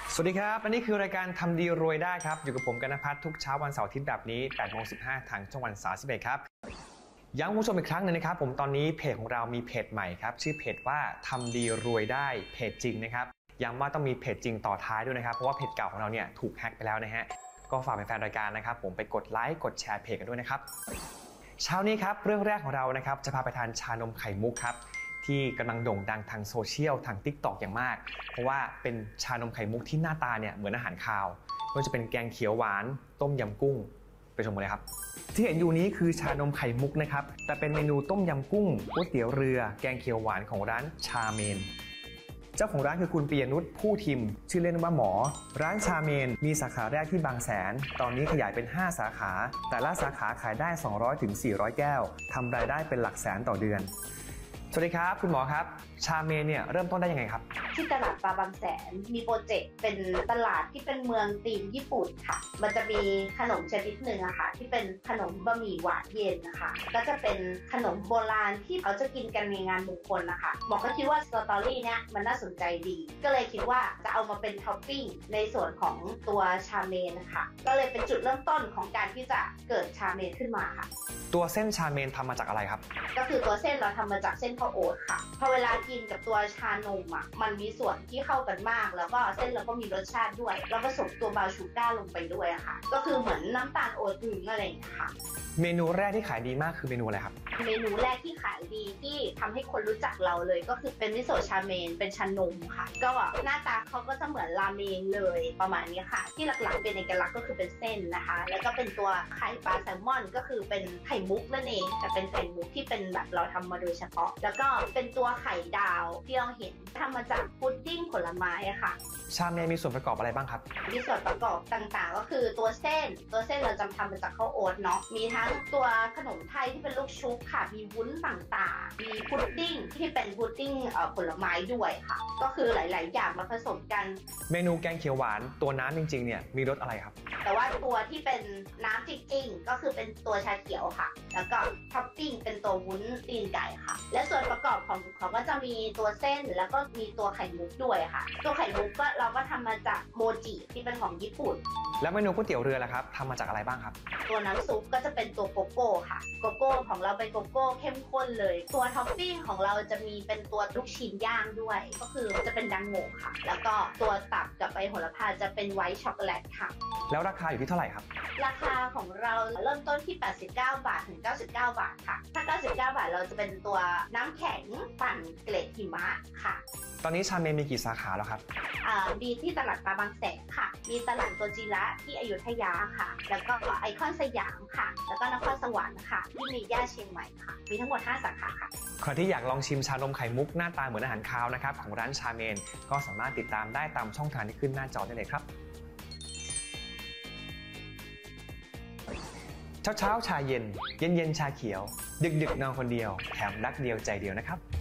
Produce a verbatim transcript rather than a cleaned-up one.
สวัสดีครับอันนี้คือรายการทำดีรวยได้ครับอยู่กับผมกนภัทรทุกเช้าวันเสาร์อาทิตย์แบบนี้ แปดโมงสิบห้า ทางช่องวันสามสิบเอ็ดครับย้ำคุณผู้ชมอีกครั้งนึงนะครับผมตอนนี้เพจของเรามีเพจใหม่ครับชื่อเพจว่าทำดีรวยได้เพจจริงนะครับย้ำว่าต้องมีเพจจริงต่อท้ายด้วยนะครับเพราะว่าเพจเก่าของเราเนี่ยถูกแฮ็กไปแล้วนะฮะก็ฝากเป็นแฟนรายการนะครับผมไปกดไลค์กดแชร์เพจกันด้วยนะครับเช้านี้ครับเรื่องแรกของเรานะครับจะพาไปทานชานมไข่มุกครับที่กำลังโด่งดังทางโซเชียลทาง ติ๊กต็อก อย่างมากเพราะว่าเป็นชานมไข่มุกที่หน้าตาเนี่ยเหมือนอาหารคาวไม่ว่าจะเป็นแกงเขียวหวานต้มยำกุ้งไปชมกันเลยครับที่เห็นอยู่นี้คือชานมไข่มุกนะครับแต่เป็นเมนูต้มยำกุ้งก๋วยเตี๋ยวเรือแกงเขียวหวานของร้านชาเมนเจ้าของร้านคือคุณปิยนุชผู้ทิมชื่อเล่นว่าหมอร้านชาเมนมีสาขาแรกที่บางแสนตอนนี้ขยายเป็นห้าสาขาแต่ละสาขาขายได้ สองร้อยถึงสี่ร้อย แก้วทำรายได้เป็นหลักแสนต่อเดือนสวัสดีครับคุณหมอครับชาเมนเนี่ยเริ่มต้นได้ยังไงครับที่ตลาดปลาบางแสนมีโปรเจกต์เป็นตลาดที่เป็นเมืองธีมญี่ปุ่นค่ะมันจะมีขนมชนิดหนึ่งอะค่ะที่เป็นขนมบะหมี่หวานเย็นนะคะก็จะเป็นขนมโบราณที่เขาจะกินกันในงานมงคลนะคะหมอก็คิดว่าสตอรี่เนี้ยมันน่าสนใจดีก็เลยคิดว่าจะเอามาเป็นท็อปปิ้งในส่วนของตัวชาเมนนะคะก็เลยเป็นจุดเริ่มต้นของการที่จะเกิดชาเมนขึ้นมาค่ะตัวเส้นชาเมนทำมาจากอะไรครับก็คือตัวเส้นเราทำมาจากเส้นข้าวโอ๊ตค่ะพอเวลากินกับตัวชานมอ่ะมันมีส่วนที่เข้ากันมากแล้วก็เส้นเราก็มีรสชาติด้วยแล้วผสมตัวบราวน์ชูการ์ลงไปด้วยอะค่ะก็คือเหมือนน้ำตาลโอ๊ตถึงอะไรอย่างเงี้ยค่ะเมนูแรกที่ขายดีมากคือเมนูอะไรครับเมนูแรกที่ขายดีที่ทำให้คนรู้จักเราเลยก็คือเป็นมิโซะชาเมนเป็นชานมค่ะก็หน้าตาเขาก็จะเหมือนราเมงเลยประมาณนี้ค่ะที่หลักๆเป็นเอกลักษณ์ก็คือเป็นเส้นนะคะแล้วก็เป็นตัวไข่ปลาแซลมอนก็คือเป็นไข่มุกนั่นเองแต่เป็นไข่มุกที่เป็นแบบเราทำมาโดยเฉพาะแล้วก็เป็นตัวไข่ดาวที่เราเห็นทำมาจากพุดดิ้งผลไม้ค่ะชาเมนมีส่วนประกอบอะไรบ้างครับมีส่วนประกอบต่างๆก็คือตัวเส้นตัวเส้นเราจะทำมาจากข้าวโอ๊ตเนาะมีทั้งตัวขนมไทยที่เป็นลูกชุบค่ะมีวุ้นต่างๆมีพุดดิ้งที่เป็นพุดดิ้งผลไม้ด้วยค่ะก็คือหลายๆอย่างมาผสมกันเมนูแกงเขียวหวานตัวน้ำจริงๆเนี่ยมีรสอะไรครับแต่ว่าตัวที่เป็นน้ำจริงๆก็คือเป็นตัวชาเขียวค่ะแล้วก็ท็อปปิ้งเป็นตัววุ้นตีนไก่ค่ะและส่วนประกอบของเขาก็จะมีตัวเส้นแล้วก็มีตัวไข่มุกด้วยค่ะตัวไข่มุกก็เราก็ทำมาจากโมจิที่เป็นของญี่ปุ่นแล้วเมนูก๋วยเตี๋ยวเรือล่ะครับทำมาจากอะไรบ้างครับตัวน้ำซุปก็จะเป็นตัวโกโก้ค่ะโกโก้ของเราเป็นโกโก้เข้มข้นเลยตัวท็อปปิ้งของเราจะมีเป็นตัวลูกชิ้นย่างด้วยก็คือจะเป็นดังโง่ค่ะแล้วก็ตัวตับกับใบโหระพาจะเป็นไวท์ช็อกโกแลตค่ะแล้วราคาอยู่ที่เท่าไหร่ครับราคาของเราเริ่มต้นที่แปดสิบเก้าบาทถึงเก้าสิบเก้าบาทค่ะถ้าเก้าสิบเก้าบาทเราจะเป็นตัวน้ำแข็งปั่นเกล็ดหิมะค่ะตอนนี้ชาเมนมีกี่สาขาแล้วครับมีที่ตลาดปลาบางแสนค่ะมีตลาดโกจิระที่อยุธยาค่ะแล้วก็ไอคอนสยามค่ะแล้วก็นครสวรรค์ค่ะที่มีย่าเชียงใหม่ค่ะมีทั้งหมดห้าสาขาค่ะใครที่อยากลองชิมชานมไข่มุกหน้าตาเหมือนอาหารคาวนะครับของร้านชาเมนก็สามารถติดตามได้ตามช่องทางที่ขึ้นหน้าจอได้เลยครับเช้าเช้าชาเย็นเย็นเย็นชาเขียวดึกดึกนอนคนเดียวแถมรักเดียวใจเดียวนะครับ